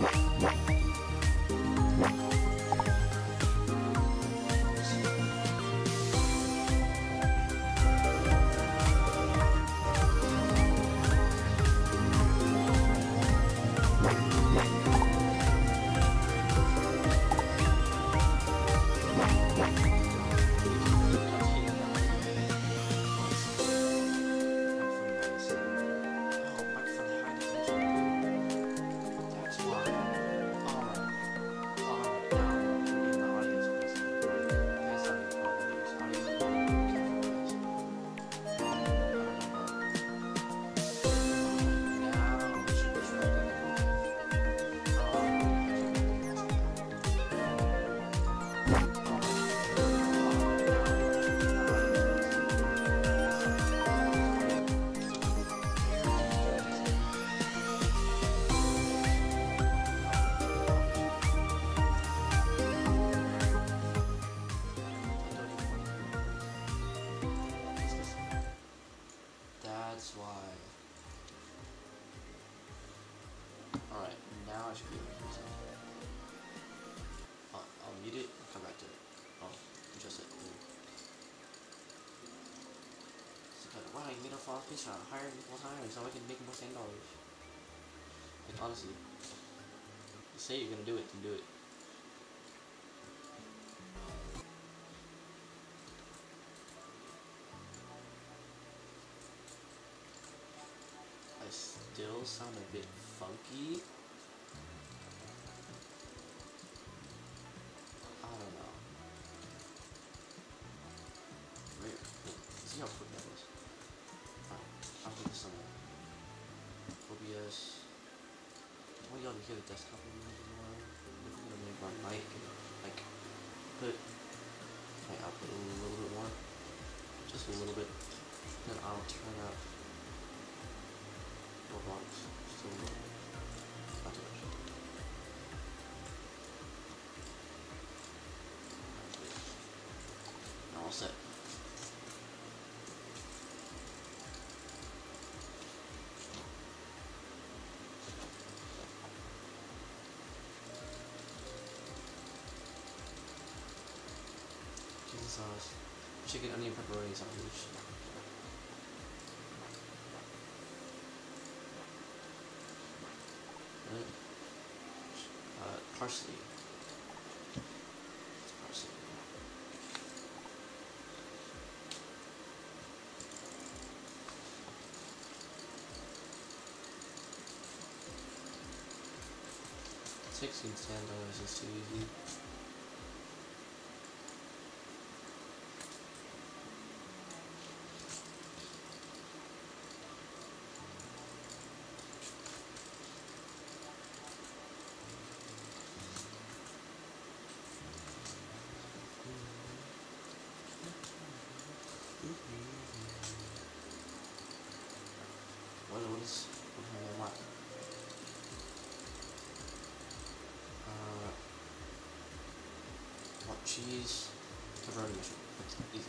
Fish are higher multiple times so I can make more $10. Like honestly, you say you're gonna do it, then do it. I still sound a bit funky. I don't know. Wait, see how quick that was. I'll do this somewhere. OBS. I want y'all to hear the desktop a little bit more. I'm gonna make my mic and like put my output a little bit more. Just a little bit. Then I'll turn up Roblox just a little bit. Not too much. Now all set. Sauce, chicken, onion, pepperoni sandwich. Parsley. It's parsley. $16 is too easy. What cheese, pepperoni mushroom. That's easy.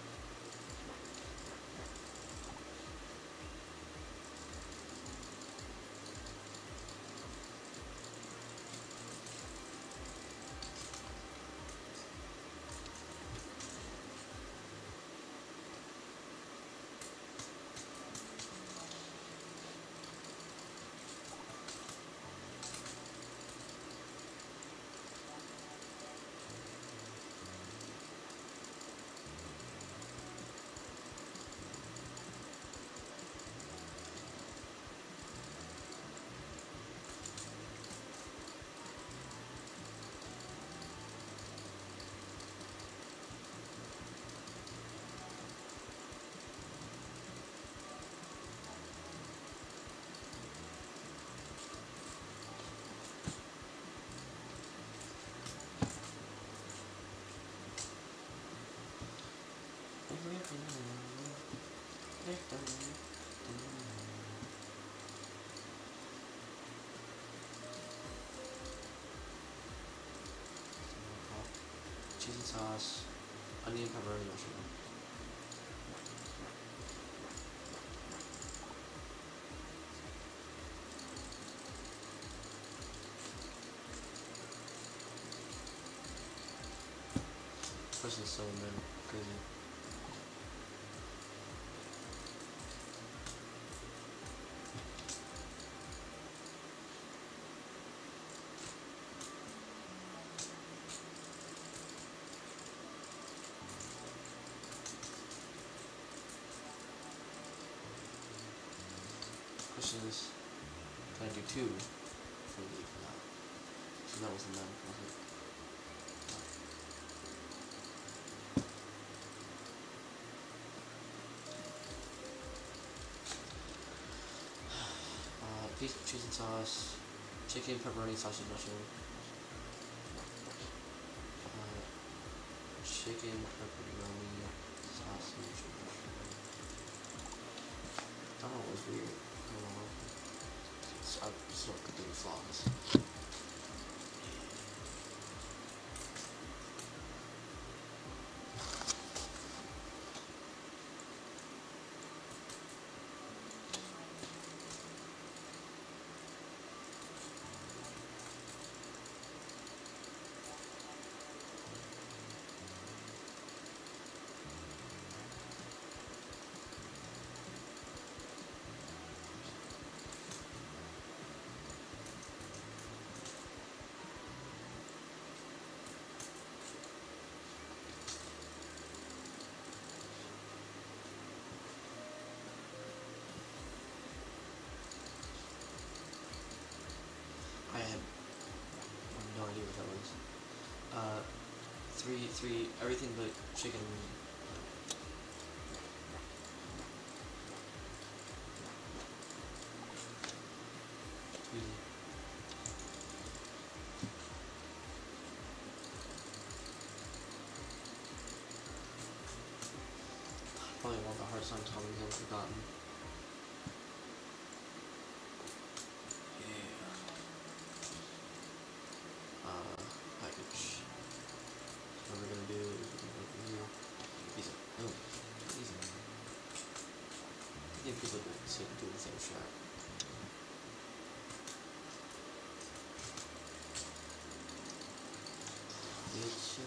Cheese and sauce, onion, pepperoni, mushroom. person's so crazy. Question is, can I do 2 for the leaf now? So that wasn't done, was it? Beef, cheese and sauce, chicken, pepperoni, sausage, mushroom. Chicken, pepperoni, sausage, mushroom. I don't know, it was weird. I don't know. I'm so completely flawless. I had no idea what that was. Three, everything but chicken. Easy. Probably one of the hardest times I've ever forgotten. Package. What we're gonna do is we're gonna go here. Easy. Boom. Easy. I think people do the same shot. It's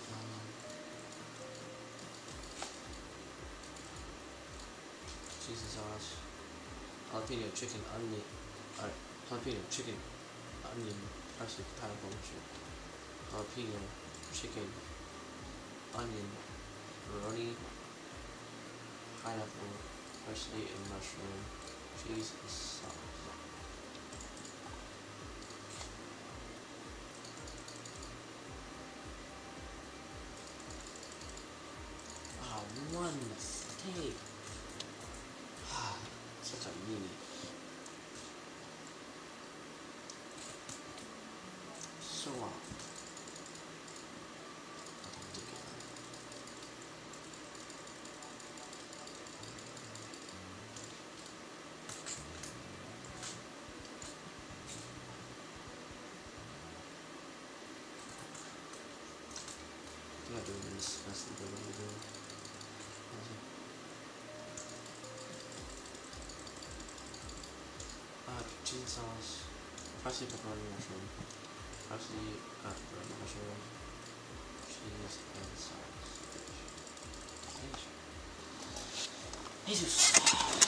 cheese and sauce. Jalapeno chicken onion. Jalapeno chicken onion parsley pineapple mushroom. Jalapeno chicken onion pepperoni pineapple parsley and mushroom cheese and sauce. One mistake. Such a meanie. So off. I'm not doing this. That's the good way to do it. Cheese sauce, parsley pepperoni mushroom, parsley pepperoni mushroom, cheese and sauce. Jesus.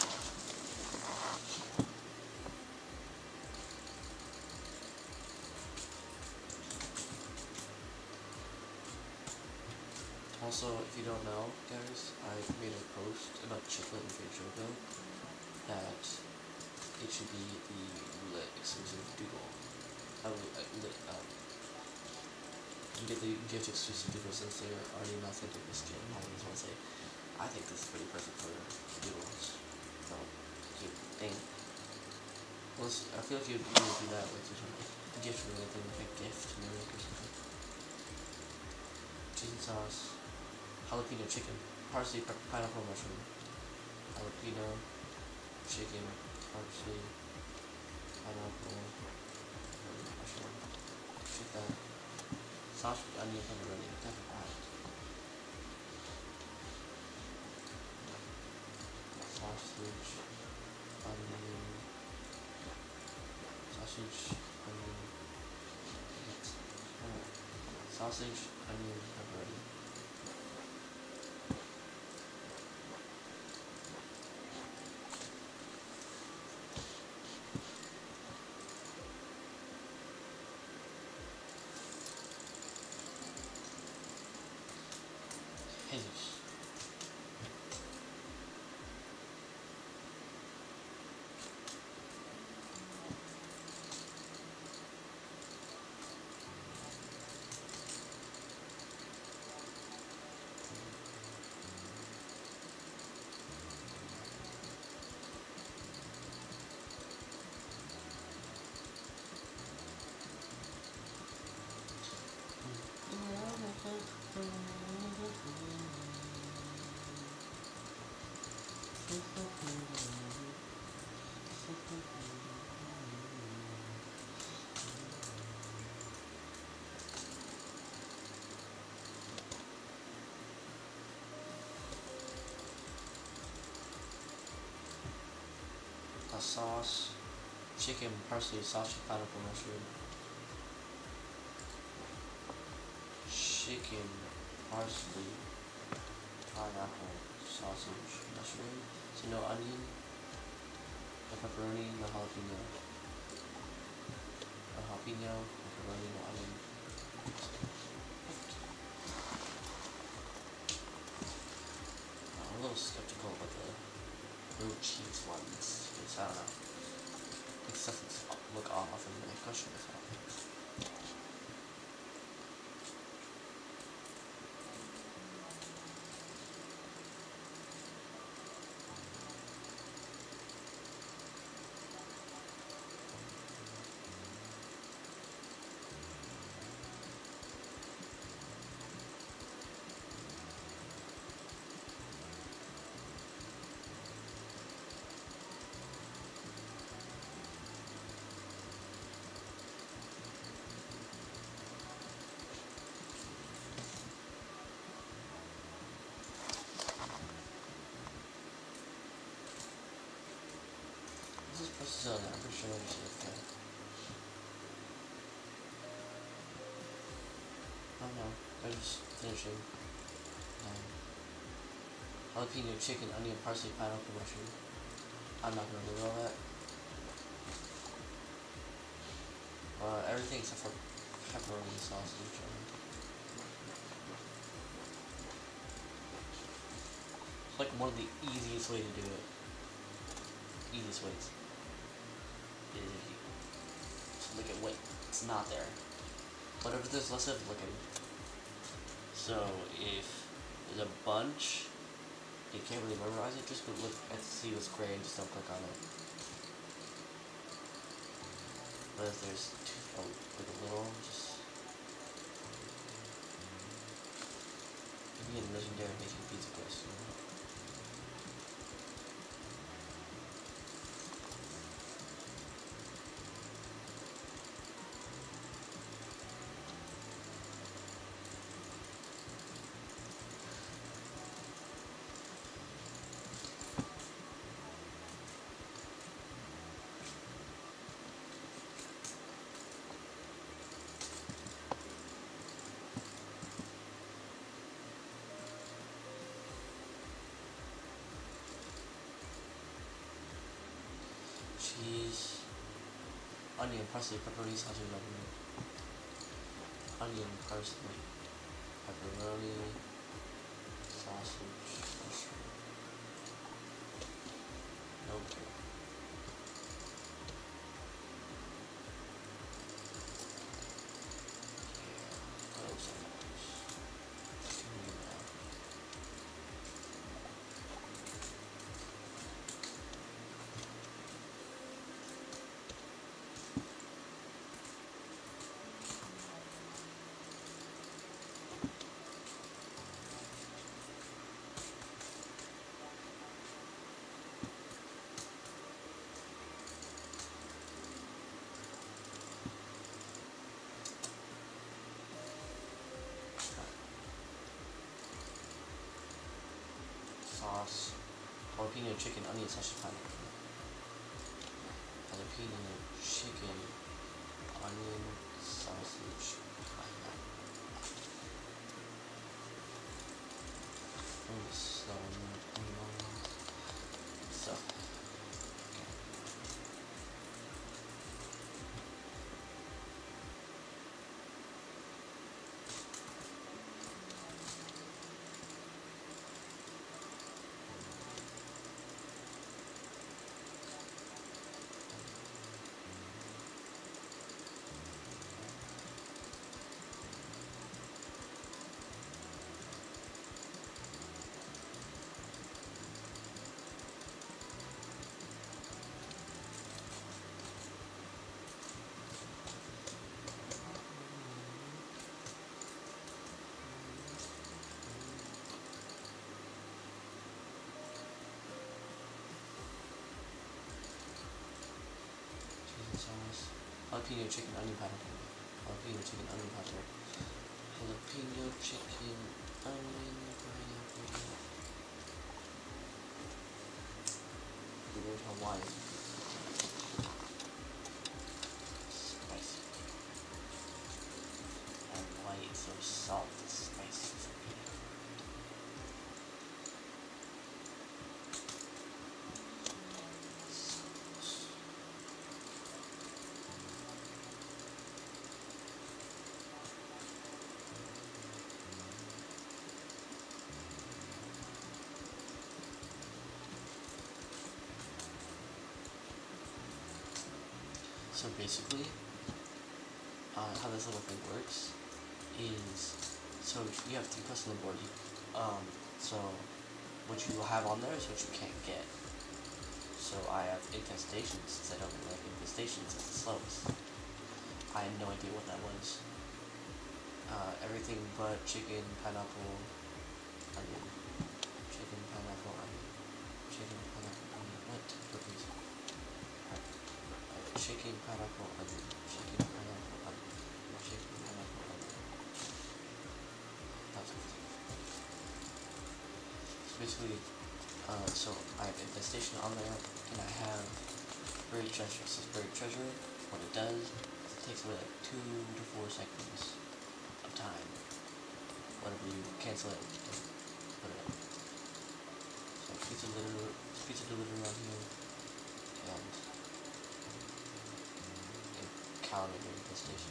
Also, if you don't know, guys, I made a post about chiclet and fake choco that it should be the lit exclusive doodle. You get the gift exclusive doodle since they're already not authentic with skin. I just want to say, I think this is pretty perfect for doodles. So, cute thing. Well, I feel like you would do that with some gift related, like a gift maybe or something. Cheese and sauce, jalapeno chicken, parsley, pineapple mushroom, jalapeno chicken, parsley, pineapple, mushroom. Shoot that. Sausage, onion, pepperoni. Definitely. Sausage, onion, sausage, onion, pepperoni. sauce, chicken, parsley, sausage, pineapple, mushroom. Chicken, parsley, pineapple, sausage, mushroom. So no onion, no pepperoni, no jalapeno. No jalapeno, no pepperoni, no onion. I'm a little skeptical about the blue cheese ones, because I don't know. It doesn't look off and I question myself. This is supposed to sell now, I'm pretty sure I should have done. Oh no, they're just finishing. Jalapeno, chicken, onion, parsley, pineapple, mushroom. I'm not gonna do all that. Everything except for pepperoni sausage. It's like one of the easiest way to do it. Easiest ways. Is if you just look at what's not there. Whatever there's less of, look at it. So if there's a bunch, you can't really memorize it, just go look at see what's gray and just don't click on it. But if there's like a little, just give me a legendary making pizza crust. Cheese, onion, parsley, pepperoni, sausage, pepperoni. Onion, parsley, pepperoni, sausage, mushroom. Nope. Yeah, what else? Sauce, jalapeno, chicken, onion, sausage, pineapple. Jalapeno, chicken, onion, sausage, pineapple. So, sauce. Jalapeno, chicken, onion, pineapple. Jalapeno, chicken, onion, pineapple. Jalapeno, chicken, onion, pineapple. Weird Hawaii. salt is spicy for me. So basically, how this little thing works is, so you have 3 quests on the board. So what you have on there is what you can't get. So I have infestations, since I don't really like infestations, it's the slowest. I had no idea what that was. Everything but chicken, pineapple, onion. Chicken, pineapple, onion. Chicken, pineapple, onion. What? Cookies. Chicken, pineapple, onion. Chicken, pineapple, onion. Chicken, pineapple, onion. That's good. So basically, so I have infestation on there, and I have buried treasure. So buried treasure, what it does, it takes away like 2 to 4 seconds of time. Whenever you cancel it, put it up. So pizza delivery on here, and calendar infestation.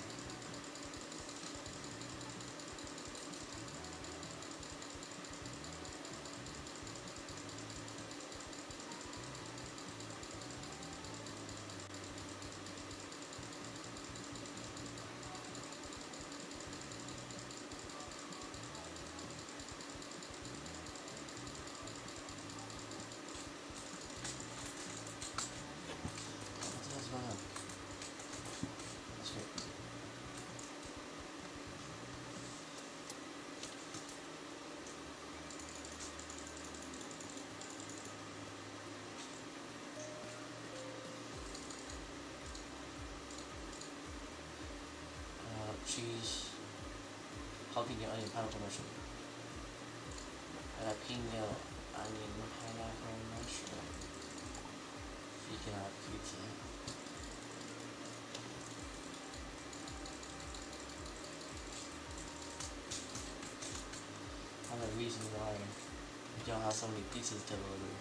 Cheese, jalapeno, onion, pineapple, mushroom. Jalapeno, onion, pineapple, mushroom. Freaking out pizza. I'm the reason why we don't have so many pizzas delivered.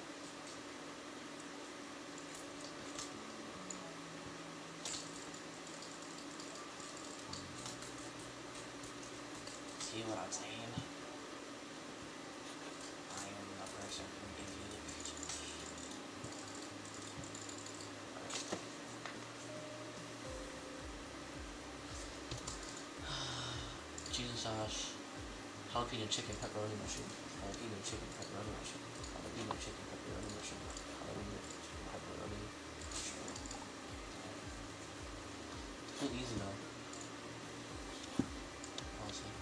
See what I'm saying? I am the person who gives you the pizza. Cheese and sauce, jalapeno chicken pepperoni mushroom, jalapeno chicken pepperoni mushroom, jalapeno chicken pepperoni mushroom, jalapeno chicken pepperoni mushroom. It's pretty easy though. Honestly.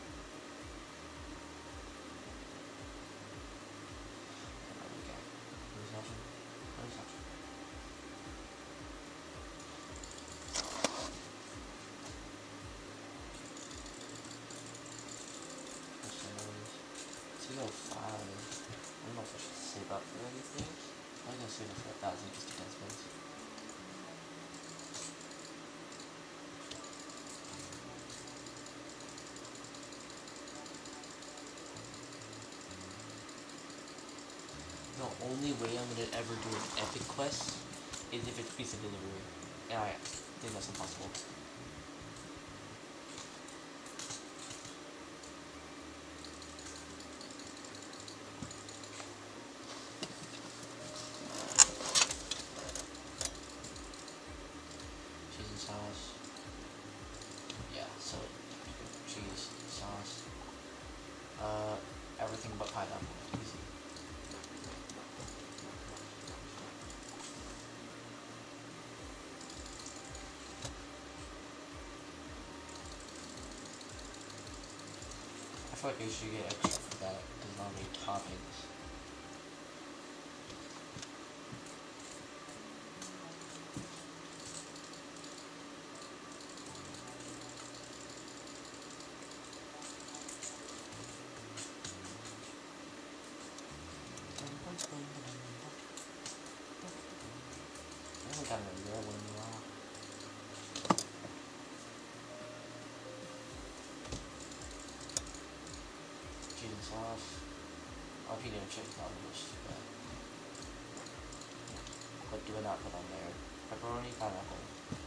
Go 5. I don't know if I should save up for anything. I'm gonna save up for 1,000 just in case. The only way I'm gonna ever do an epic quest is if it's pizza delivery, and I think that's impossible. Sauce. Yeah, so cheese, sauce, everything but pineapple. Easy. I feel like I should get extra for that because not many toppings. I haven't gotten a rare one in a while. sauce. Jalapeno chicken on the dish, but do not put on there. Pepperoni, pineapple.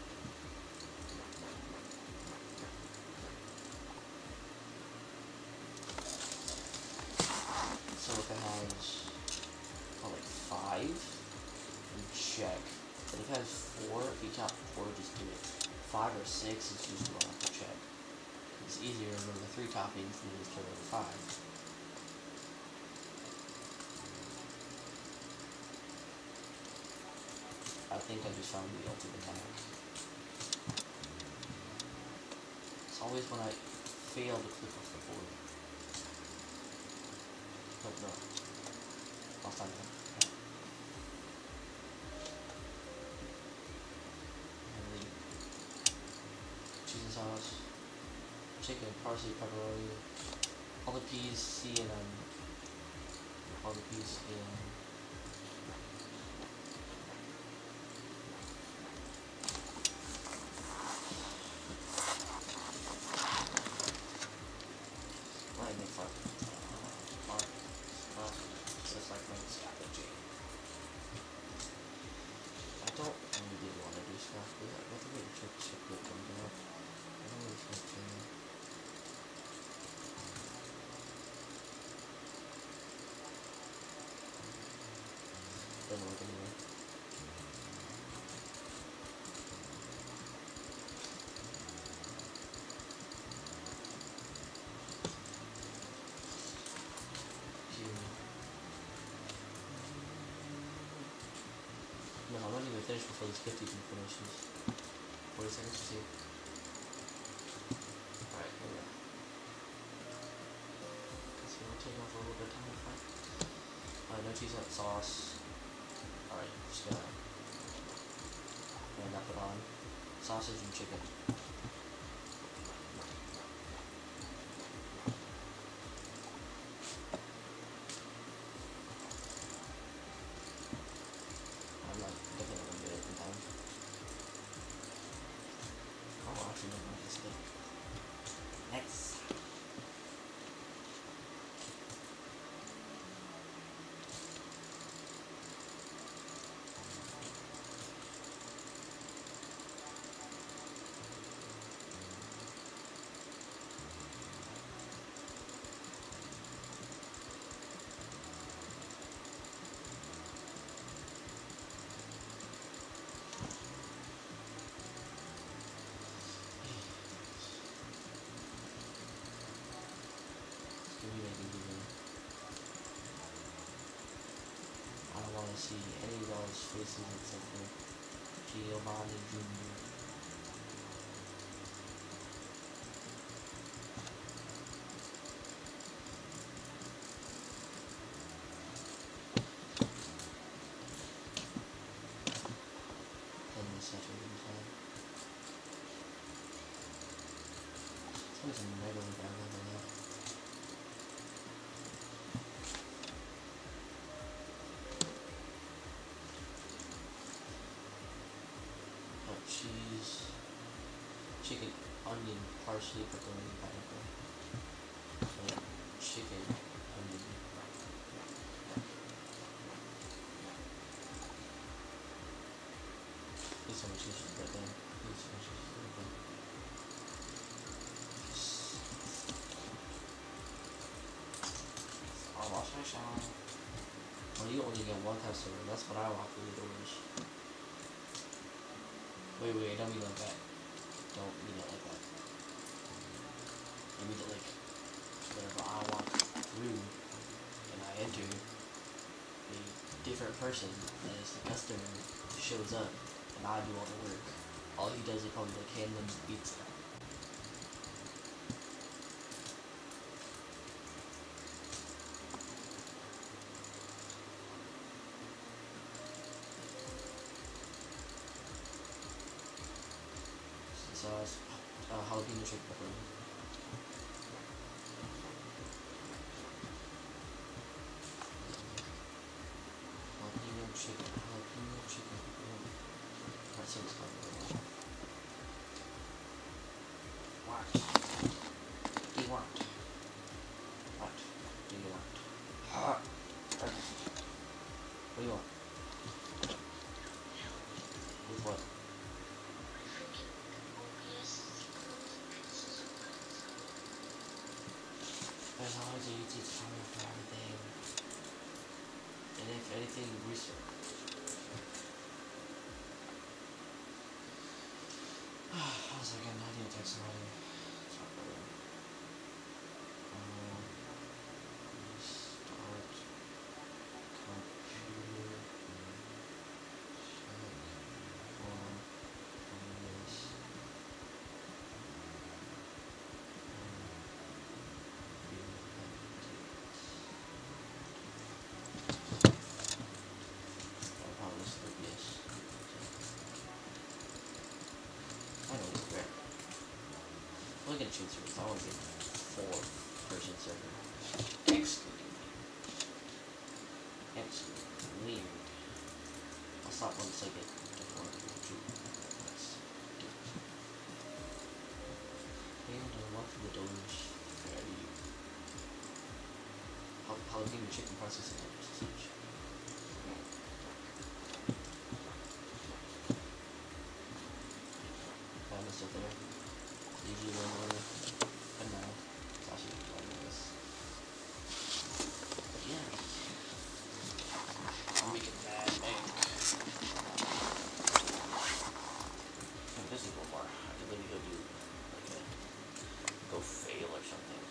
So if it has, like 5, you check. But if it has 4, if you count 4, just do it. 5 or 6 is just you don't have to check. It's easier to remember 3 toppings than it is to remember 5. I think I just found the ultimate hack. It's always when I fail to click off the board. But no. Last time. Cheese and sauce. Chicken, parsley, pepperoni. All the peas, C and M. All the peas, C and M. Doesn't work anyway. No, I'm not even finished before this 50 finishes. 40 seconds to see. Alright, here we go. So we'll take off a little bit of time to fight. No cheese, not sauce. Alright, just gonna hand that put on. Sausage and chicken. I'm like definitely gonna get it in time. Oh, actually, no, not this thing. Next. I don't want to see any of those faces except for Giovanni Jr. And the saturated inside. It's some regular bad over there. Cheese, chicken, onion, parsley, pepperoni, pineapple. So, chicken, onion. Please tell me cheese is right there. Please tell me cheese is right there. I'll wash my shower. Well, you only get 1 customer. That's what I walk through the doors. Wait, don't mean it like that. Don't mean it like that. I mean it like, whenever I walk through and I enter, a different person as the customer shows up and I do all the work. All he does is probably like hand them the pizza. Sauce, jalapeno chicken pepperoni. Jalapeno chicken pepperoni. That seems kind of weird. What do you want? What do there's always a YouTube tutorial for everything. And if anything, research. I was like, I need to text somebody. Start computer. Look at choose servers. I want to get 4-person server. Excluding weird. I'll stop once I get to 4 people. That's different. And welcome to the Doge. Jalapeno chicken processing sausage. Found this up there. Usually one order. And now it's actually one of this. Yeah. I'm making bad egg. And this is one more. I could literally go do like a go fail or something.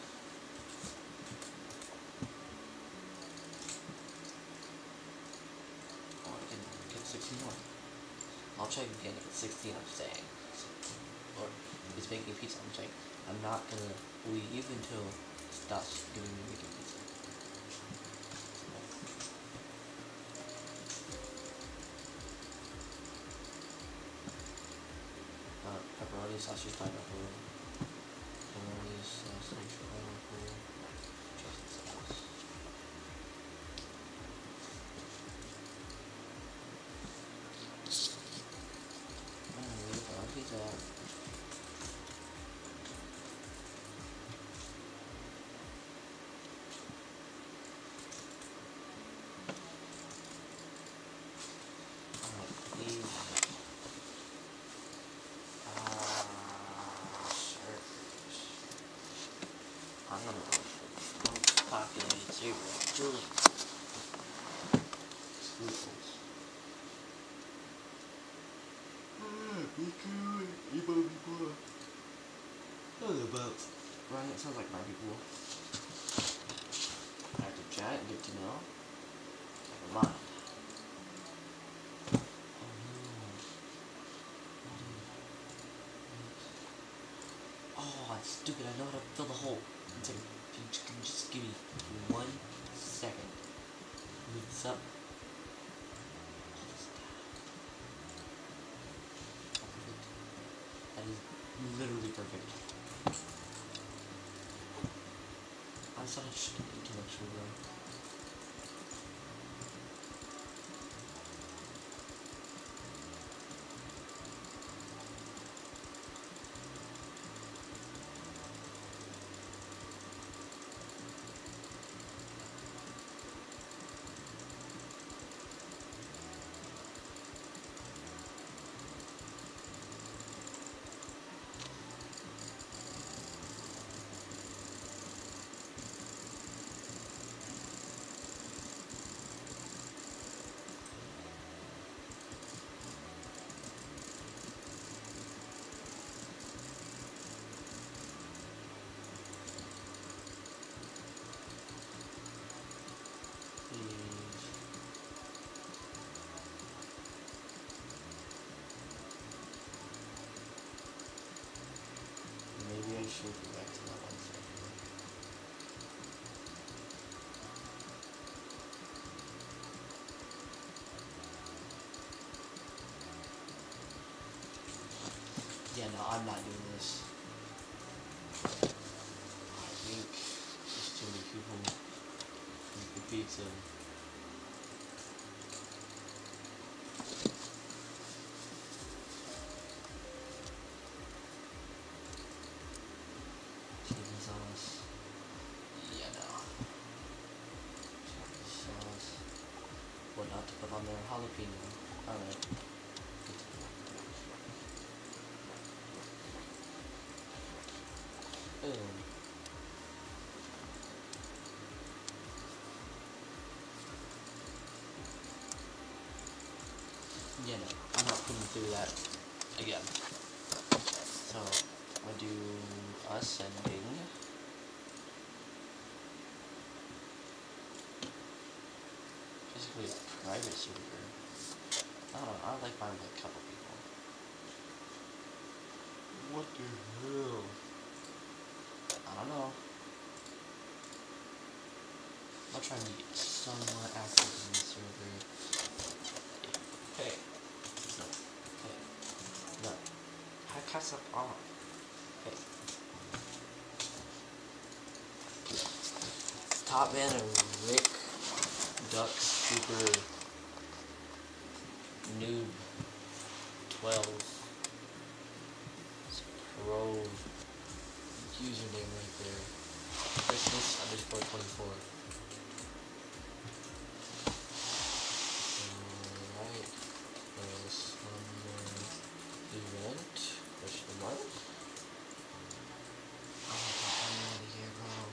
Oh, I can get 16 more. I'll check again if it's 16 I'm saying. Or if it's making pizza, I'm saying I'm not gonna leave until it stops giving me making pizza. Pepperoni, sausage, pineapple. Pepperoni, sausage, pineapple. Just sauce. Pizza. I'm gonna go for populated 0. Really. Scruples. Right, it sounds like my people. I have to chat and get to know. Never mind. Oh, I'm stupid. I know how to fill the hole. One second. Can you just give me 1 second? Move this up. Perfect. That is literally perfect. I'm such an intellectual bro. Maybe I should go back to that 1 second. Yeah, no, I'm not doing this. I think there's too many people making pizza. Chicken sauce. Yeah, no. Chicken sauce. What not to put on there? Jalapeno. Alright. Boom. do that again. So I'm gonna do ascending. Basically a private server. I don't know, I like mine with a couple people. What the hell? I don't know. I'm trying to get somewhat active in this server. Hey. No. Hey. No. I cast up on. Hey. Top man and Rick Duck Super Noob 12 Pro username right there. Christmas_24. Alright. Summer event. Question mark. Oh, I'm out of here, bro.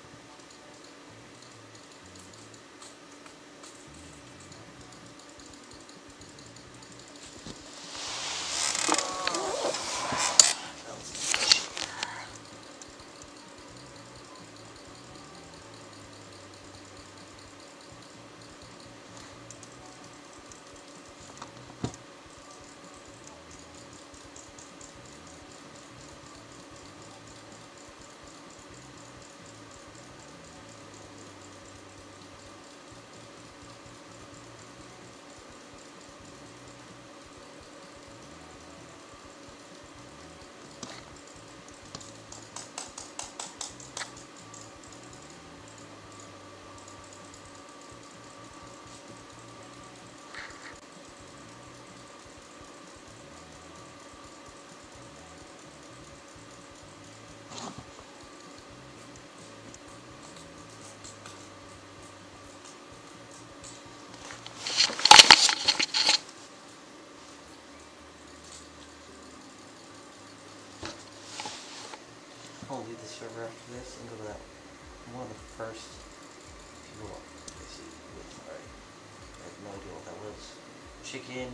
I'll leave the server after this and go to that one of the first people. Let's see. Alright. I have no idea what that was. Chicken,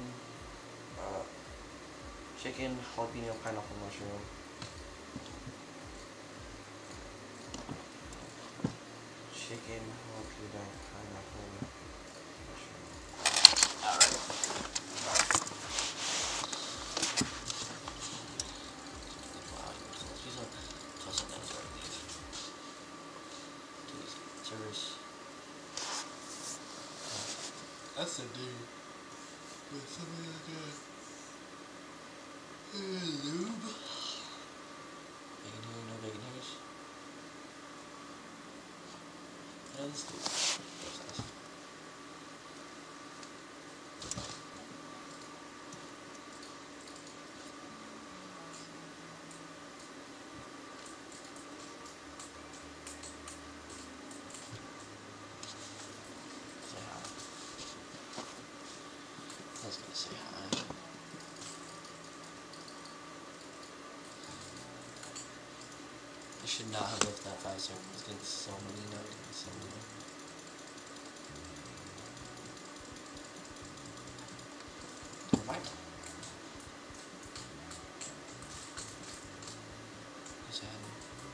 jalapeno, pineapple, mushroom. Chicken, jalapeno, pineapple, mushroom. Alright. That's a dude. With something like that. Lube. Bacon here, no bacon hairs. Yeah, let's do it. That's nice. I was gonna say hi. I should not have left that 5 seconds. I was getting so many notes. So many. Remind me. What's happening?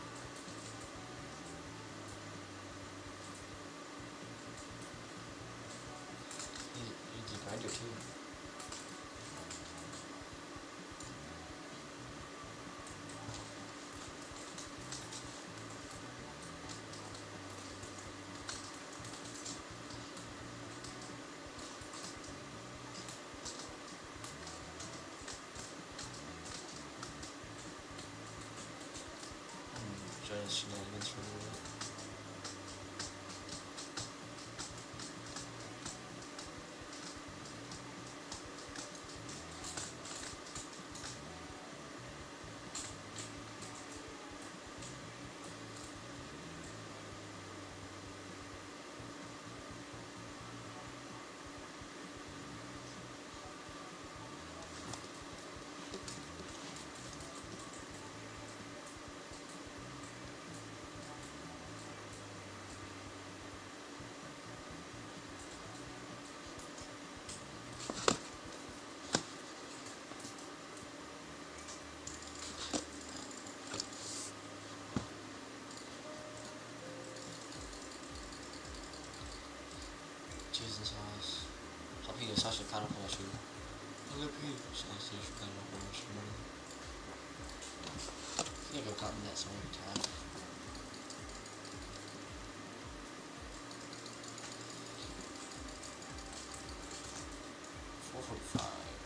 He's a grinder too. Join his shenanigans for a little bit. So let's see if we got enough orders for money. I think I've gotten that so many times. $4.45.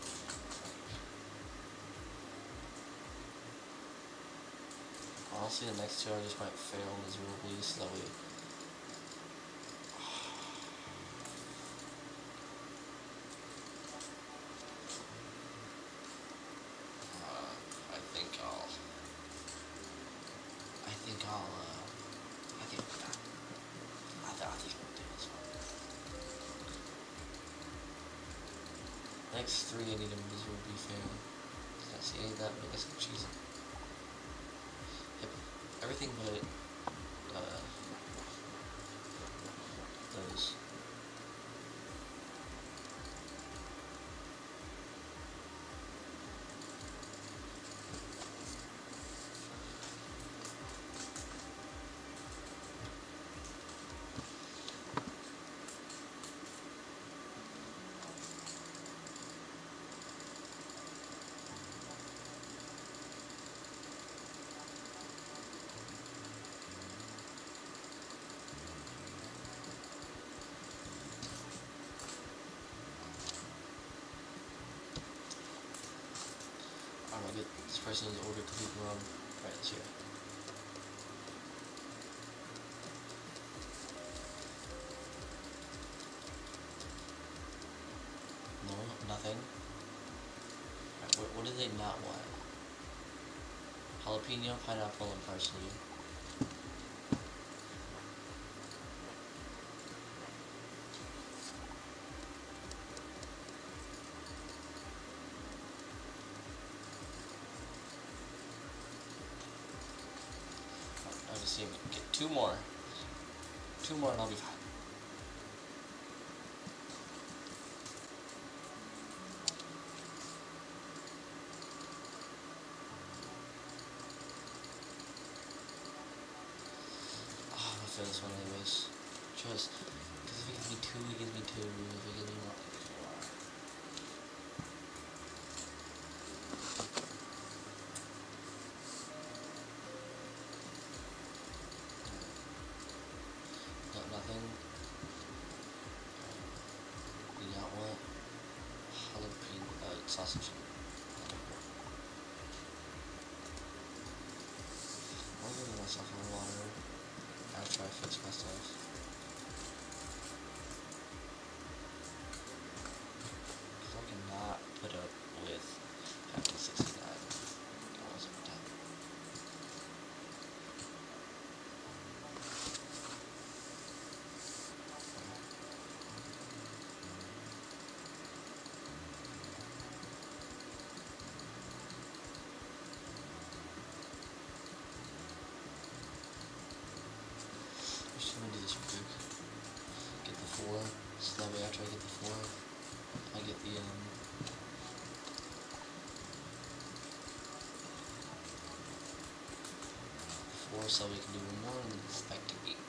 Honestly, the next two I just might fail miserably, so that way. I think I'll do this one. Next three I need a miserably fail. Can't see any of that, but I guess I'm cheesing. Yep, everything but those. This person has ordered completely wrong. Right, it's here. No, nothing. Right, what do they not want? Jalapeno, pineapple, and parsley. I just need to get two more. Two more and I'll be fine. Oh, I'm gonna fail this one anyways. Just, because if it gives me two, it gives me two. If it gives me one, it gives me one. Nothing. Do not want jalapeno, sausage. I'm giving myself a water after I fix my stuff. Because I cannot put up with having 69 dollars every time. I'm gonna do this real quick. Get the 4, so that way after I get the 4, I get the 4, so we can do one more and it's back to 8.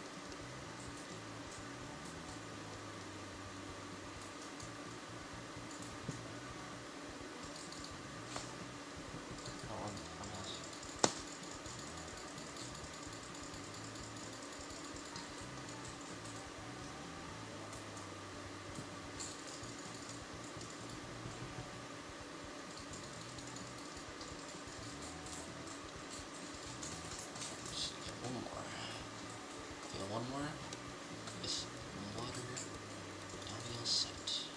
One more with water, and I'll be all set.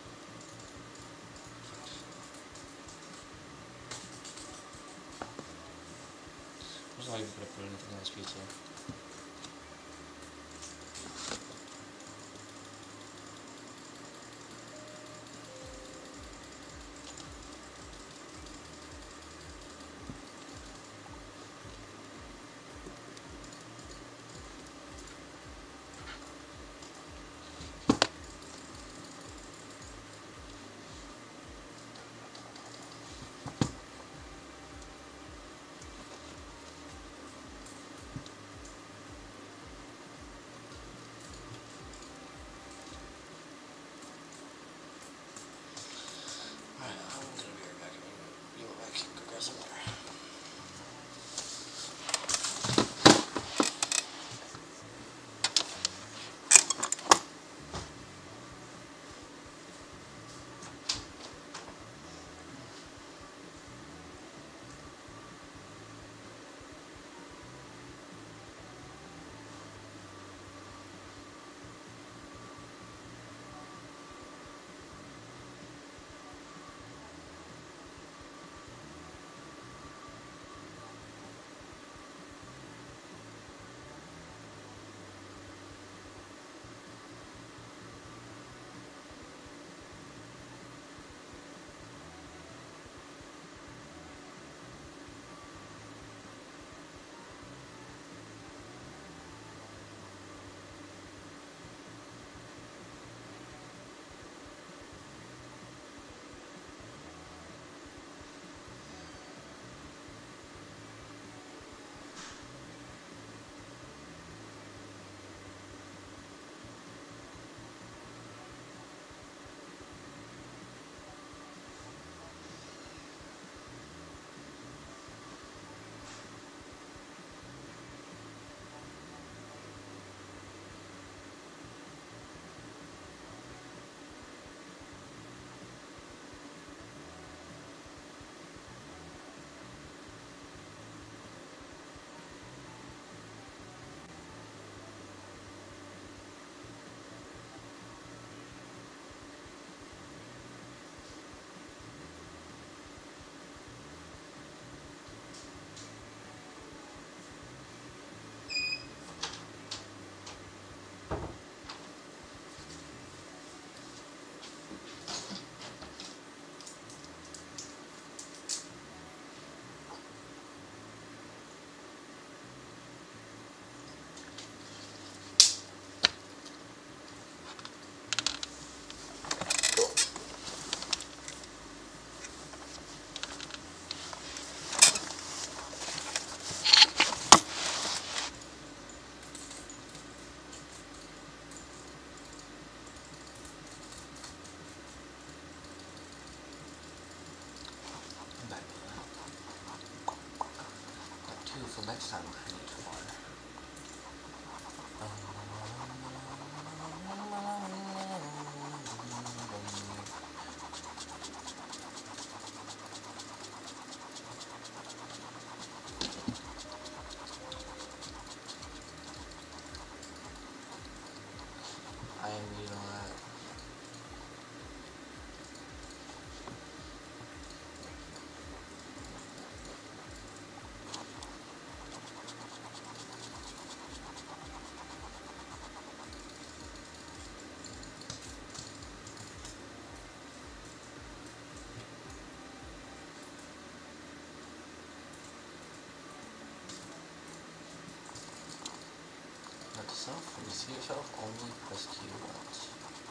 I'm just not even gonna put anything on this pizza. too for next time I need to learn. I am reading all that. Note to self, when you see yourself, only press Q once.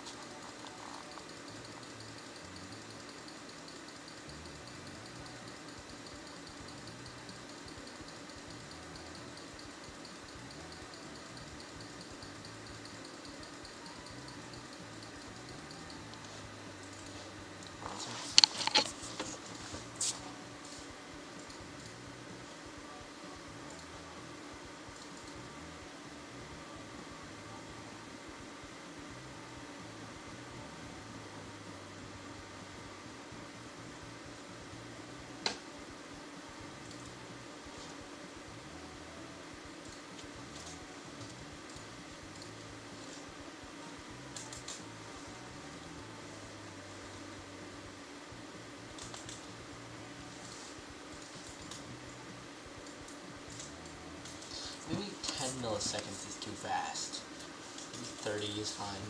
Maybe 10 milliseconds is too fast. Maybe 30 is fine.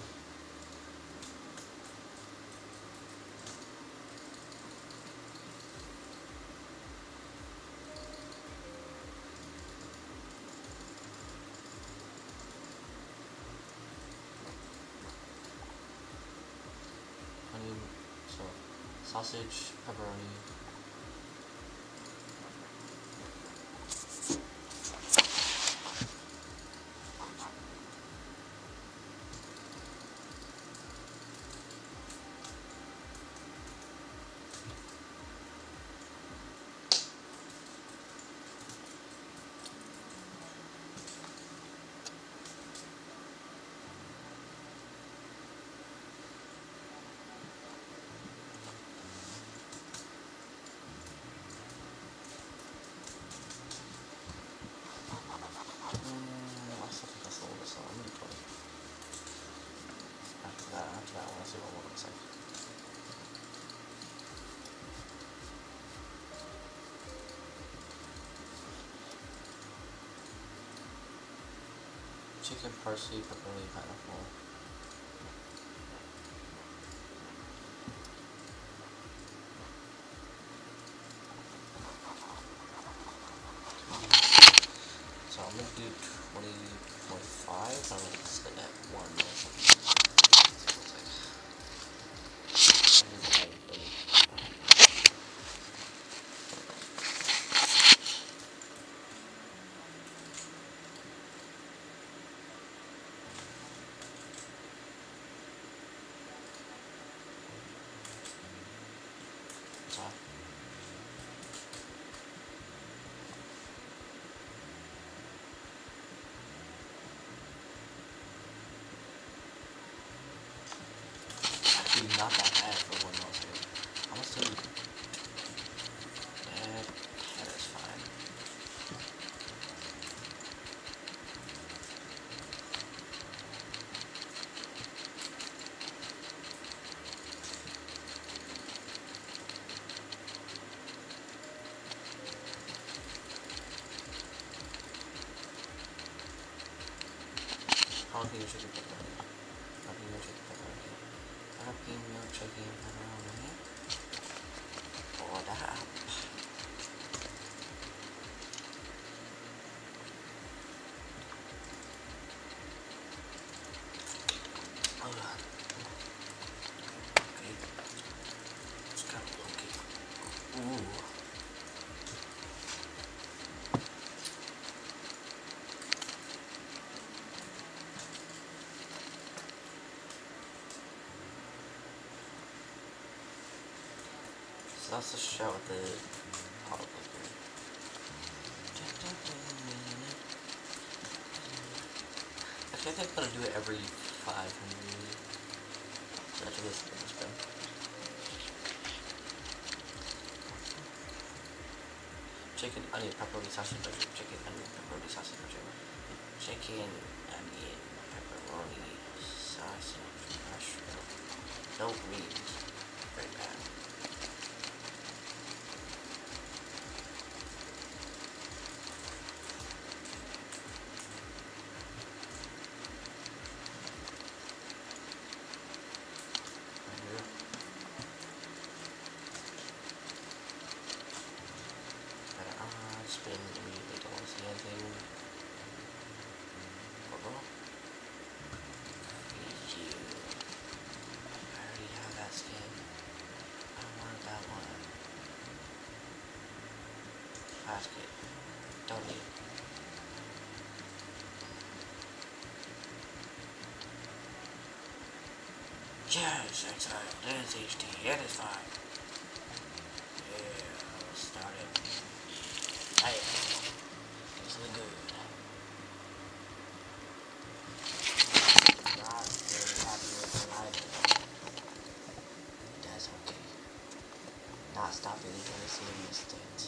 Honey, so sausage, pepperoni. After that, I want to see what it looks like. Chicken, parsley, pepperoni, pineapple. So I'm going to do 20.5. I'm going to sit at 1 or something. Actually, not that bad for 1 millisecond. I'm gonna still. That is fine. Jalapeno chicken pepperoni. Jalapeno chicken pepperoni. Jalapeno chicken pepperoni. Pour that up. Okay. It's kind of okay. Ooh. So that's the shot with the hot liquor. I think I'm gonna do it every 500. So that's what this has been. Chicken, onion, pepperoni, sausage, mushroom. Chicken, onion, pepperoni, sausage, mushroom. Chicken, onion, pepperoni, sausage, mushroom. No greens. Very bad. Spin immediately, don't want to see anything. Feed you. I already have that skin. I wanted that one. Basket. Don't need it. Yes, exile. It is HD. It is fine. Yeah, let's start it. Hey, it's looking good. Not very happy with the lighting. That's okay. Not stopping until I see a mistake.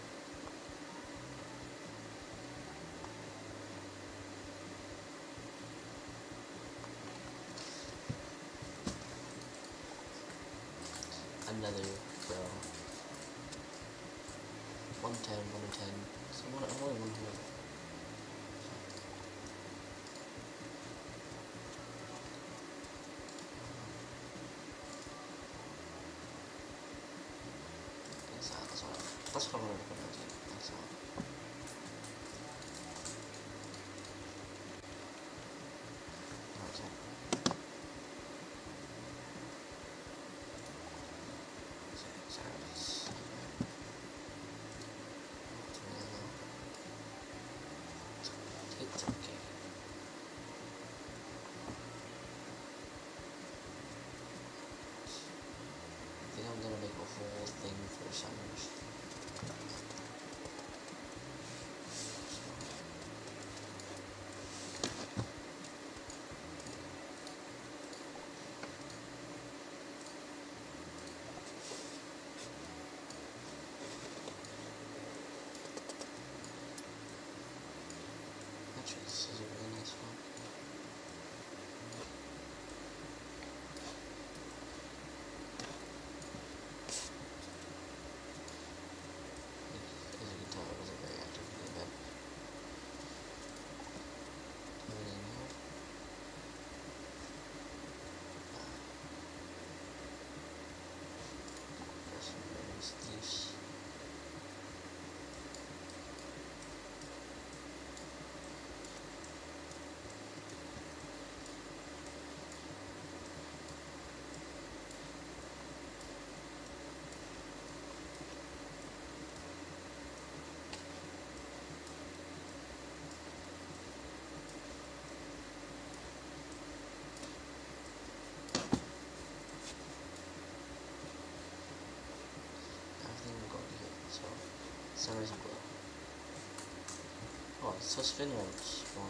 Another bro. 110, 110. So I'm only 100. That's what I'm gonna put out here. That's all. Okay. It's okay. I think I'm gonna make a whole thing for summers. Actually, this is a really nice one. As you can tell, I wasn't very active in the bed. Everything here. First one brings these. Sunrise and glow. Oh, so spin once more.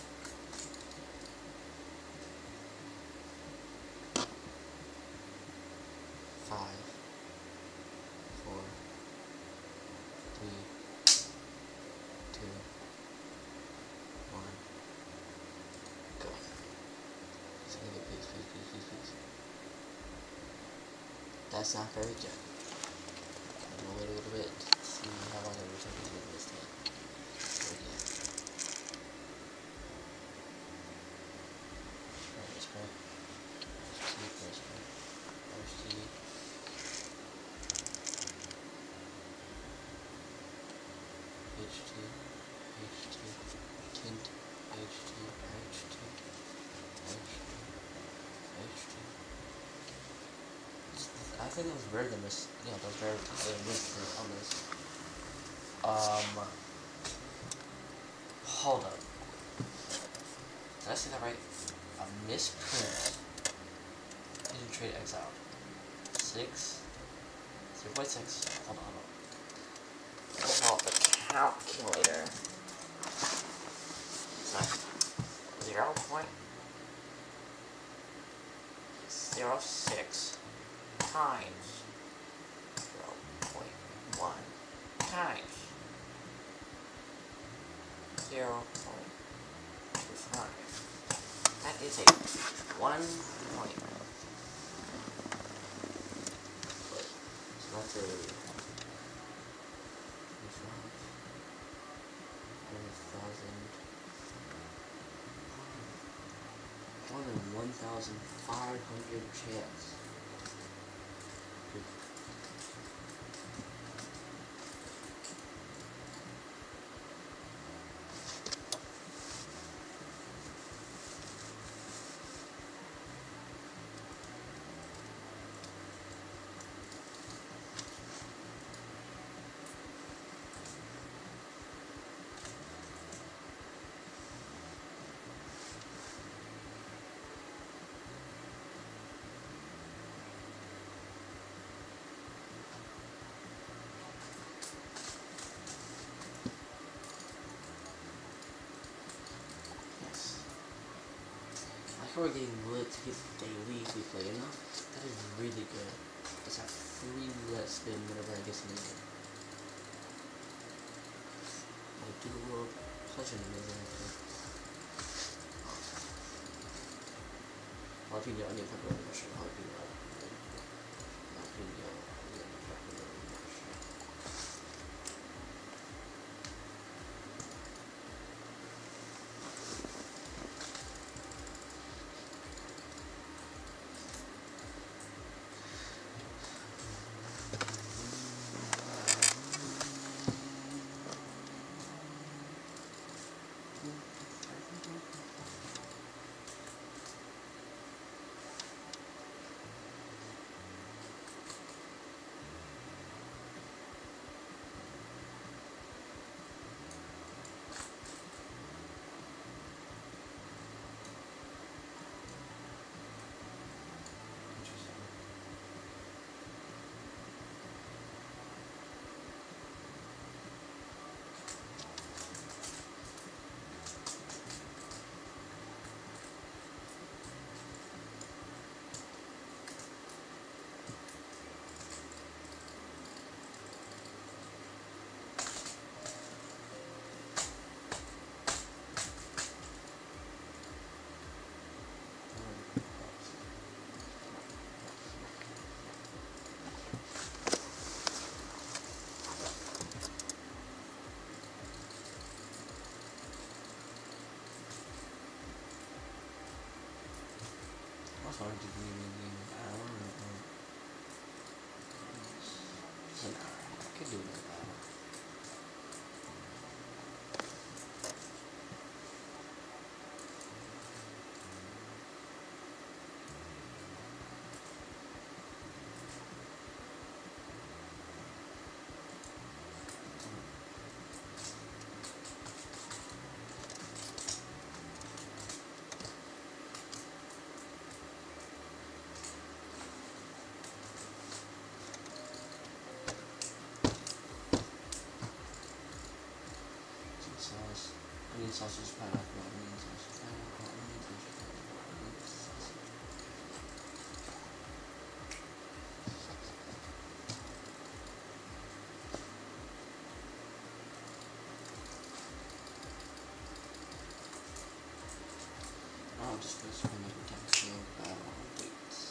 Five, 4, 3, 2, 1, go. So please. That's not very good. I'm gonna wait a little bit. See how long it will take me to get this thing. Tint, I think it was rare than this. Yeah, that was very missed on this. Hold up. Did I say that right? A misprint. Hidden trade exiled. 6. 0.6. Hold on. Pull out the calculator. 0.6. 0.25. That is a 1 point. But, so that's a 1 in 1,500 chance. We're getting lit to get daily if we play enough. That is really good. Just have 3 less spin whenever I get something good. Like Doodle World, such an amazing episode. Jalapeno onion pepperoni mushroom, jalapeno onion pepperoni mushroom. Hard to do in an hour. Just an hour. I could do it in an hour. Sauce, onion sausage, pineapple, onion sausage, pineapple, onion sausage, pineapple, onion sausage. I'm just going to spin every time so bad on weights.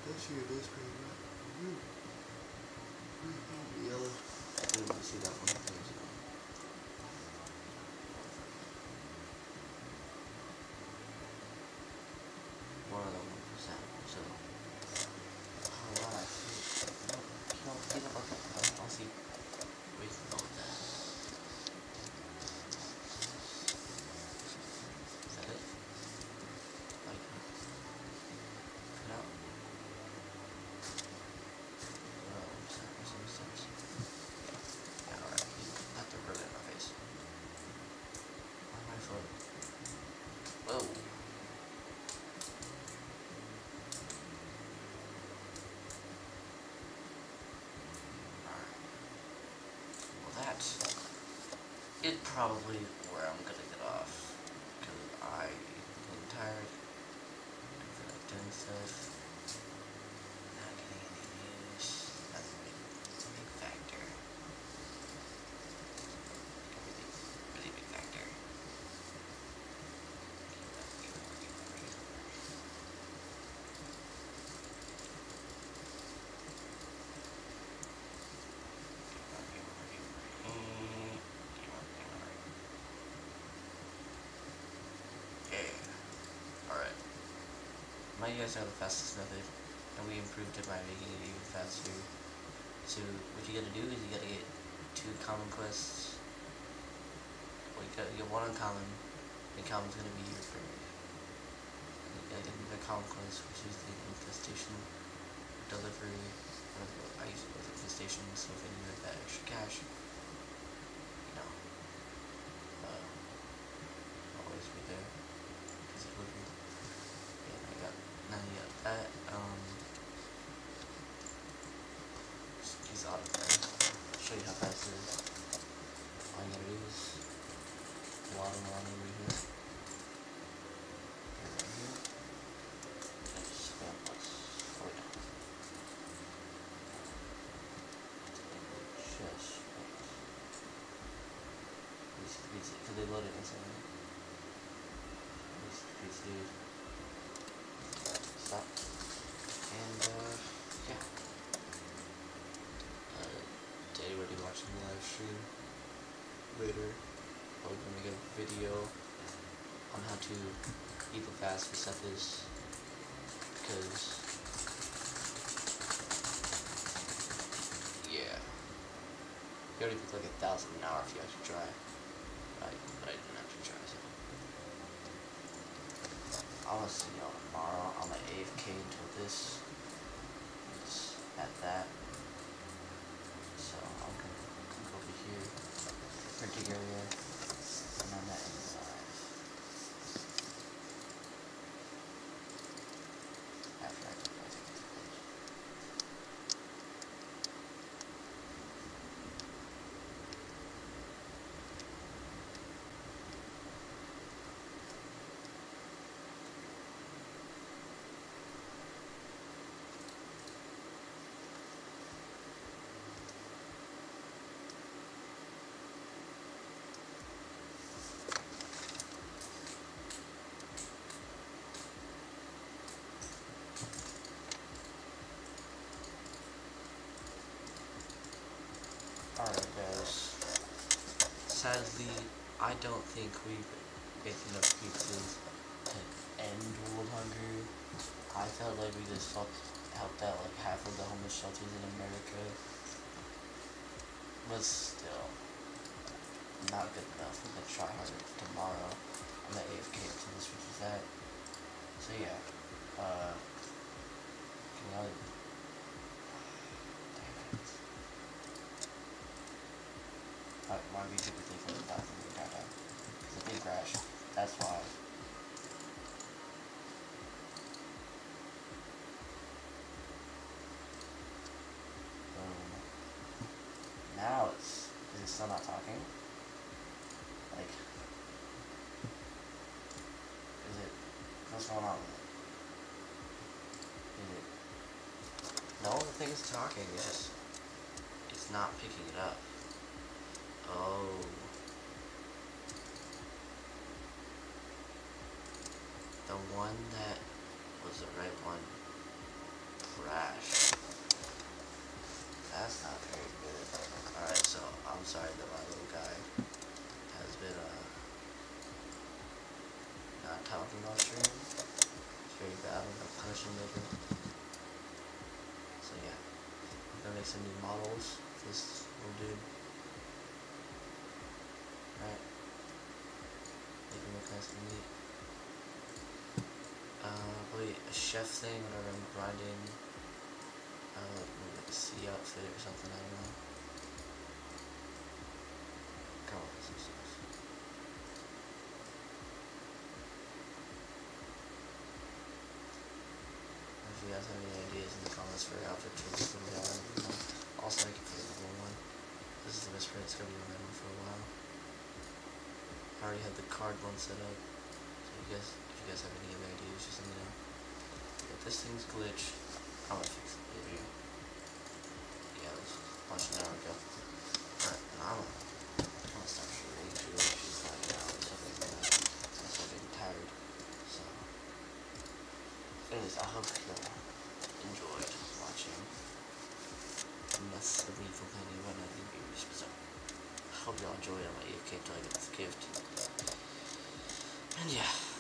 That's your this right now. Yellow. I didn't see that one. There's one other 1%. So, alright. Peanut butter. I'll see. We can go with that. Is that it? Like, cut out. Yeah, alright. Not to rub it in my face. On my foot. Whoa. It probably where I'm gonna get off, because I'm tired, I feel like doing stuff, not getting any news. That's a big factor, really big factor. My guys are the fastest method, and we improved it by making it even faster. So what you gotta do is you gotta get 2 common quests. Well, you gotta get 1 uncommon. The common's gonna be your friend. You gotta get the common quest, which is the infestation delivery. I use it with infestation, so if I need that extra cash, you know, always be there. Because it would be. Now you got that, use autoplay. I'll show you how fast it is. All you gotta do is waddle along over here. Right here. And just spam plus. Oh wait, no. Just wait. Because they load it instantly. These dude. Stop. And, yeah. Today we'll be watching the live stream. Later, we're gonna make a video on how to eat the fast for Cephas. Because, yeah. You already picked like 1,000 an hour if you actually try. But I didn't actually try, so. I'll see y'all tomorrow. I'm at AFK until this is at that. So I'm gonna come over here, printing area, and I'm at inside. After I take it. Alright guys, sadly, I don't think we've made enough pizzas to end world hunger. I felt like we just helped out like half of the homeless shelters in America, but still, not good enough. We're gonna try harder tomorrow. I'm at AFK until this reaches that. So yeah, can y'all... Why we typically for the 1,000 the entire time? It's a big crash. That's why. Now is it still not talking? Like, is it, what's going on with it? Is it, no, the thing is talking, it's not picking it up. Oh. The one that was the right one make some new models. This little dude. Right. Make him look nice and neat. Probably a chef thing, whenever I'm grinding. Like a sea outfit or something, I don't know. Come on, some stuff. If you guys have any ideas in the comments for outfit choices, put them down. Also, I can put another one. This is the best friend, it's gonna be on that one for a while. I already have the card one set up. So if you guys have any other ideas, just let me know. If this thing's glitched, I'm gonna fix it. There we go. Yeah, this was watched an hour ago. Alright, I'm gonna stop shooting. She's finding out and stuff like that. I'm still getting tired. So, anyways, I hope you enjoyed watching Mess the Lethal Penny when I did reviews. So, I hope y'all enjoyed. I'm AFK until I get this gift. And yeah.